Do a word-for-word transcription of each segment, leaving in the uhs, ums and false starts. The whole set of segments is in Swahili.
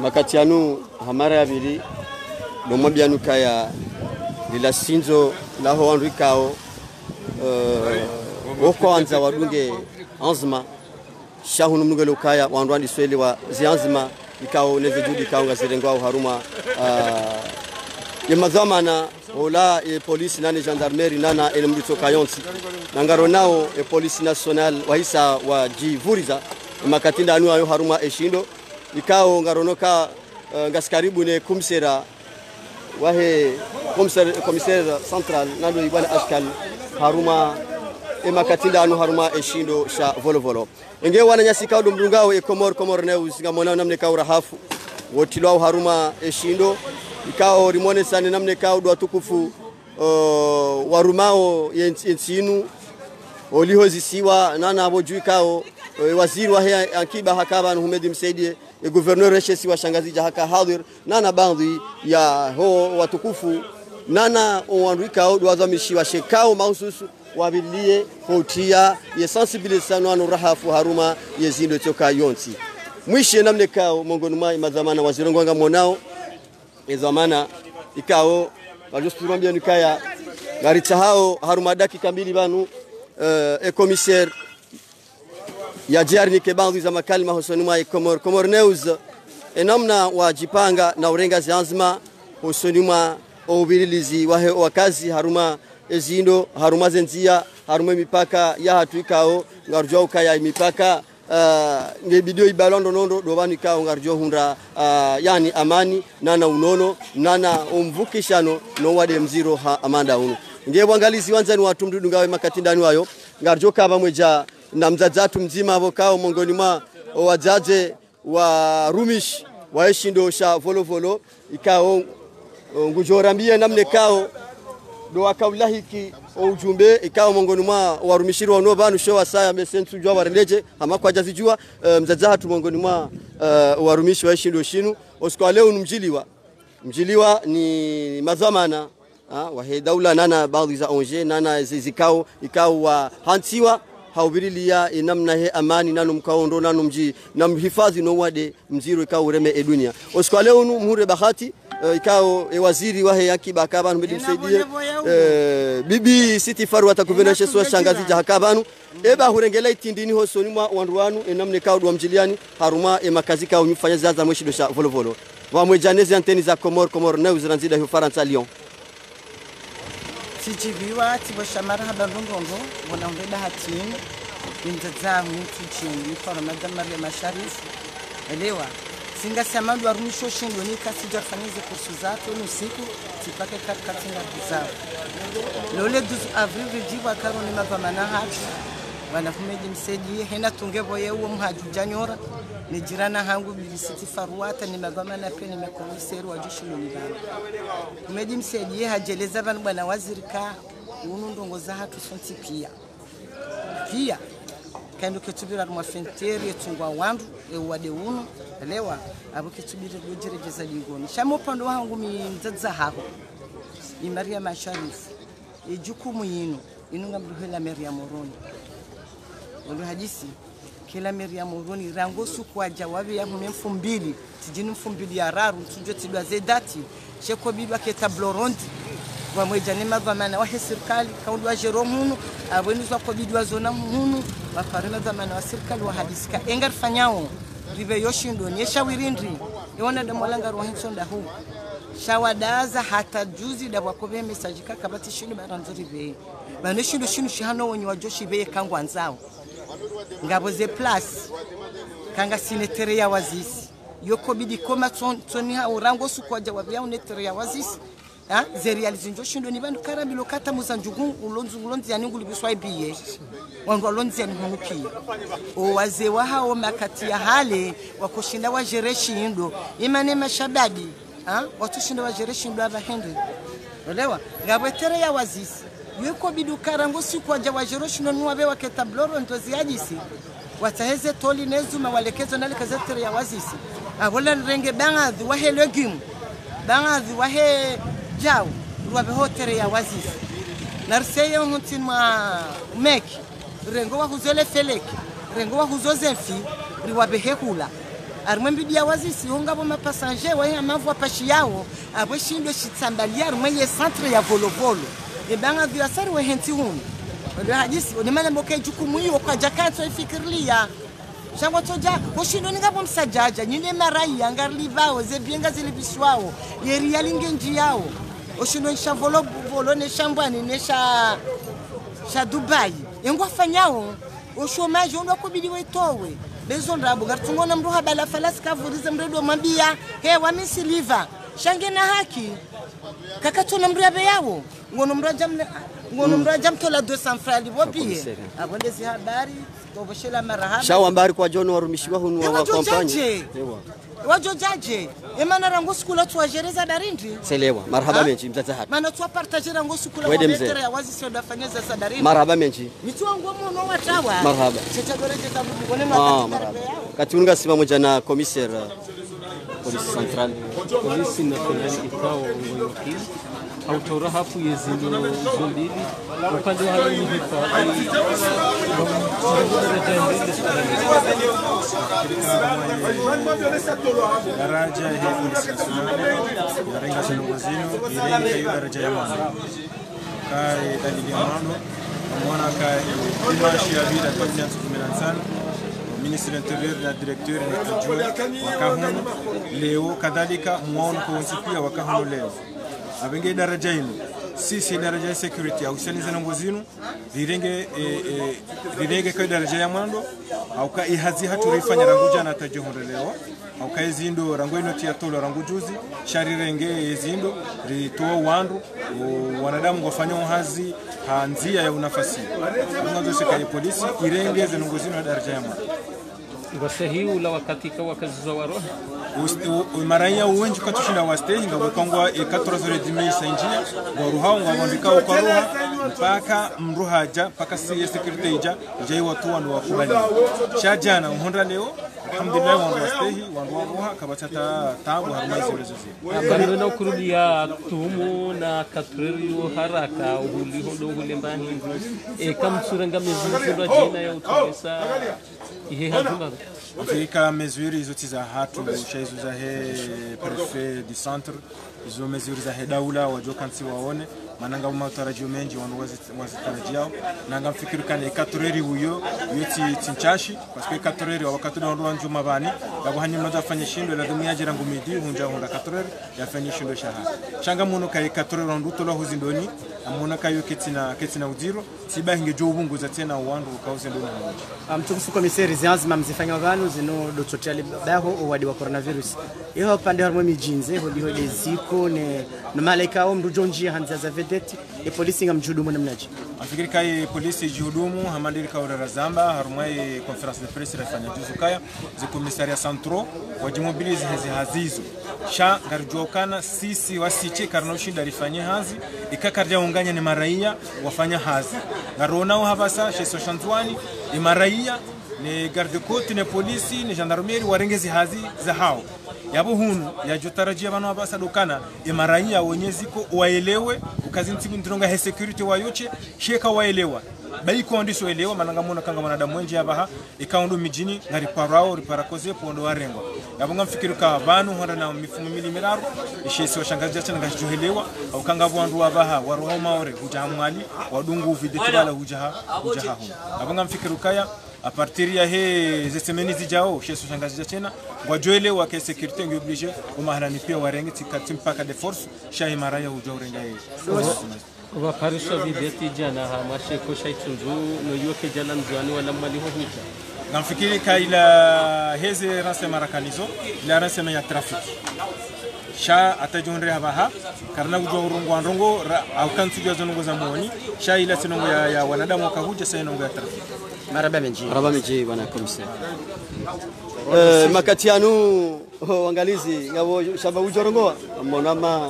makati yanu hamara abiri nomwe byanu kaya lila sinzo laho wandu ikao uh, okwanza wadunge anzima shahunu mnugelo kaya wandu andi sweli wa zianzima ikao neze judi kao ngazirengwa haruma uh, ye mazamana ola e police nane gendarmerie nana ele mdito kayonsi nangaro nao e police national wahisa wa jivuriza makatinda anu ayo haruma eshindo ikao ngaronoka uh, ngaskaribu ne kumsera wahe komisar komisar central nando ibana askal haruma e makatinda anu haruma eshindo sha volo volo enge wana nyasika do mdungao e komor komor ne usinga mona namne ka urahafu wotilwa haruma eshindo ikao rimone sana namne ka do tukufu uh, warumao yensinu oliho zisiwa nana abojui kao uh, waziri wa akiba hakaba Ahmed Msaidie e gouverneur reshesi wa shangazi jahaka hadir nana bandhi ya ho watukufu nana owanrika au wazamishi wa shekao maususu wabilie hotia ye sensibilisation anu rahafu haruma yezindo toka yonti mwishe namne kao mongonuma mazamana wazirongwanga monao e zamana ikao wajosturambia nikaya garita hao haruma dakika mbili banu uh, e commissaire ya jarni ke bandhi za makalima hosonuma e komor komor news enamna wajipanga na urenga zanzima hosonuma obirilizi wahe wakazi haruma ezindo haruma zenzia haruma mipaka ya hatuikao ngarjo kaya mipaka uh, ngebidio ibalondo nondo dobani kao ngarjo hunda uh, yani amani nana unono nana umvukishano no wade mziro ha amanda uno ngebwangalizi wanzani watu mdudu ngawe makatindani wayo ngarjo kaba mweja na mzadzatu mzima avokao mongoni mwa wajaje wa rumish waeshindo sha volo volo ikao ngujorambia namne kao do akaulahiki ujumbe ikao mongoni mwa warumishiri wa no banu showa saya mesentu jwa wareleje amakwa jazijua mzadzatu mongoni mwa uh, warumishi waeshindo shinu oskwa leo mjiliwa mjiliwa ni mazamana ha wa daula nana baadhi za onje nana zikao ikao wa hantiwa haubirilia inamna he amani nanu mkaondo nanu mji na mhifadhi no wade mziro ikao ureme e dunia oskwa leo nu mhure bahati uh, ikao e waziri wahe akiba akabanu Ahmed Msaidie uh, bibi Siti Faru atakuvena sheswa shangazi jahakabanu eba hurengela itindini hosoni mwa wanduanu enamne kao do mjiliani haruma e makazi kao nyufanya zaza mwishido sha volo volo wa mwejanezi anteni za Komor Komor na uzranzida hu Faransa Lyon Sijiviwa tiboshamara habangongo bona mbeda hatini inzazamu tuchini mfano madam Maria Masharif elewa singa samadu arumisho shindo ni kasi jafanize kursu zatu usiku tipake katikati na bizao lole douze avril vijiwa karo ni mavamana hatu wana Ahmed Msaidie hena tungebo yewo mhajujanyora ni jirana hangu bibi Siti Faruata ni magamana pia ni mekomiseri wa jeshi lolibana Ahmed Msaidie hajeleza bana bwana waziri ka unu ndongoza hatu sonti pia pia kando ketubira mwa fenteri etungwa wandu e wade uno elewa abo ketubira gojerejeza ligoni shamo pando wangu mizadza haho ni Maria Masharif e jukumu yinu inunga mduhela Maria Moroni walo hadisi kila Maria Moroni rango suku wa jawabi ya mfu mbili tijini mfu mbili ya raru tujue tidwa zedati sheko biba keta blorondi wa mwejane mazamana wa serikali kaundi wa Jerome abweni zwa kobidwa zona hunu wafarima zamana wa serikali wa hadisika engar fanyao rive yoshindo nyesha wirindri yona damolanga rohinsonda hu shawadaza hata juzi da wakobe message kakabati shinu baranzo rive baneshindo shinu shihano wenye wajoshi beye kangwa nzao ngabo ze plus kanga sinetere ya wazisi yoko bidi koma tsoni ha urango sukwaja wabya unetere ya wazisi ha zerializi njoshindo ni bandu karabilo kata muzanjugu ulonzu ulonzi yaninguli biswa ibiye wandu alonzi yanhunuki o wazee wa hao makati ya hale wakoshinda wa jereshi indo imane mashabadi ha watushinda wa jereshi indo abahende olewa ngabo tere ya wazisi yeko bidu karango sukwaja wa jereshi no nuwabe waketa bloro ntozi ajisi wataheze toli nezuma walekezo nale kazetere ya wazisi abola renge bangadhi wa legume bangadhi wa he jao ruwabe hotere ya wazisi narseye huntin ma meki rengo wa huzole feleki rengo wa huzoze fi ruwabe hekula armwe dia wazisi honga bo mapasager wa amavu apashi yao abo shindo shitsambalia armwe ye centre ya volovolo e banga viasari we henti hunu ndio hadisi ni maana mboke jukumu hiyo kwa jakanto ifikirlia shangwa toja oshindo ningabo msajaja nyine marai angarli bao zebienga zilibishwao yeri yalinge njiyao oshindo nshavolo volo ne shambani ne sha sha Dubai engwa fanyao oshomaji ndo kubidi wetowe bezo ndabo gartungona mruha bala falasi kavurize mredo mambia he wamisiliva shange na haki kakatona mriabe yawo ngono mraja ngono mraja mtola deux cents francs libopie abondezi habari toboshela marahaba shawa mbari kwa John warumishiwa hunu wa kampanya wajo jaje emana rango skula tu ajereza darindi selewa marhaba menji mtata hapa mana tu partager rango skula wa betere ya wazi sio dafanyeza sadarindi marhaba menji mitu wangu mno watawa marhaba checha goreje tabu ngone ah marhaba katunga sima moja na commissaire police central polisi national ikao ngokili autora hafu yezindo zolili upande wa hali ni hifadhi daraja hii polisi national ya renga sanongozino irenga hiyo daraja ya mano kai dalili ya mano mwana kai dimashi ya vida kwa miaka kumi na tano ministre de l'Intérieur na directeur na adjoint wakahunu leo kadhalika muone kunsipia wakahunu leo abenge daraja hino sisi daraja ya security au saniza ngozino rirenge rirenge kwa daraja ya mwando au ka ihazi haturifanya ranguja na tajohore leo au ka izindo rangu ino tia tolo rangu juzi sharirenge izindo ritoa wandu wanadamu wafanya uhazi hanzia ya unafasi mwanzo sekaya polisi irenge zenongozino daraja ya mwando wasahi ula wakati kwa wakazi za waro maranya uwenji katushinda waste hinga bukongwa quatorze heures trente senjia boruha ngabondika ukaruha mpaka mruhaja mpaka si security ija ija watu wandu wakubali shajana uhonda leo alhamdulillah wandu waste wandu waruha kabatata tabu harmaizo rezozi bando na kurudia tumu na katrero haraka uhuli hondo ulemba hindu e kamsuranga mezuzura jina ya utesa ihe haduma Afrika mesure izo tiza hatu shaizo za he prefet du centre izo mesure za he daula wajokansi waone mananga umatarajio menji wanu wazitarajia nanga mfikiri kane katoreri uyo yoti tinchashi parce que katoreri wakati ndo wanju mabani yabo hani mmoja afanye shindo la dunia jira ngumidi hunja honda katoreri yafanye shindo shaha shanga muno kai katoreri ndo tola huzindoni amuna kayo ketina ketina udiro siba hinge jo ubunguza tena uwandu ukauze ndo na mtukufu komiseri zianzima mzifanya vanu zino dototali baho owadi wa coronavirus iyo pande harmo mijinze hodi hodi ziko ne no malaika au mrujonji hanza za vedeti e polisi ngamjudumu namnaji afikiri kai polisi judumu hamandiri ka ora zamba harmai conference de presse rafanya juzu kaya zi komisaria centro wajimobilize hizi hazizo sha garjokana sisi wasiche karno shinda rifanye hazi ikakarja unganya ni maraia wafanya hazi garonao habasa sheso shanzwani ni maraia ni garde côte ni polisi ni gendarmerie warengezi hazi za hao yabo hunu ya jotarajia bano abasa dokana imaraia wonyeziko waelewe ukazintibu ndonga he security wayoche sheka waelewa baiko ndiso elewa mananga mona kanga mwanadamu mwenje abaha ikaundu mijini ngari parao riparakoze pondo warengo yabo ngamfikiru ka banu honda na mifumo milimiraro ishesi washangazi cyane ngajohelewa au kanga bwandu abaha waruha maore hujamwali wadungu videtibala hujaha hujaha yabo ngamfikiru kaya a partir ya he zesemeni zijao sheso shangazi tena ngwajoele wa ke security ngi oblige umahalani pia warenge tikati mpaka de force shahi maraya hujorenga yeye wa parisha videti jana hamashe ko shaitunzu no yoke jana nzwani wala mali ho huta namfikiri kaila heze rase marakanizo la rase ya trafiki sha atajonre habaha karna gujo rongo ndongo au kantu jazo ngo zamoni sha ila sinongo ya, ya wanadamu wakahuja sasa nongo ya trafiki maraba menji maraba menji bwana komisari eh makatianu wangalizi ngabo shaba ujorongo monama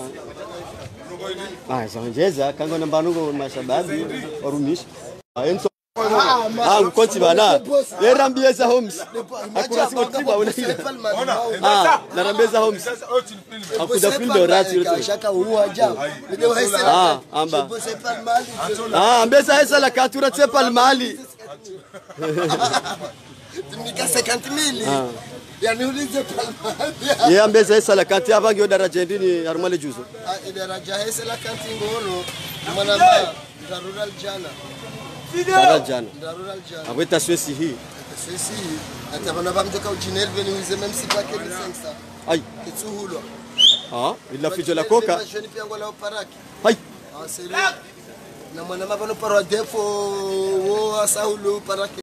ah zonjeza kango nambanugo mashababi warumishi enso ah ukonti bana yerambeza homes akurasi kotiba una ah narambeza homes akuda filme orati yote shaka huwa jao ah amba ah ambeza hesa la katura tsepa mali tumika cinquante mille Yani ulize palma. Yeye ambeza hesa la kanti abangi yo daraja ndini harumale juzo. Ah daraja hesa la kanti ngoro. Mwana ma rural jana. Daraja jana. Rural jana. Abeta swesi hii. Swesi. Ata bana bamtoka ujinel veni uize même si pas que le cinq cents. Ai. Kitsuhulo. Ah, ila fijo la koka. Jeune piango la paraki. Ai. Ah c'est là. Na mwana ma bano parwa defo wo asahulu paraki.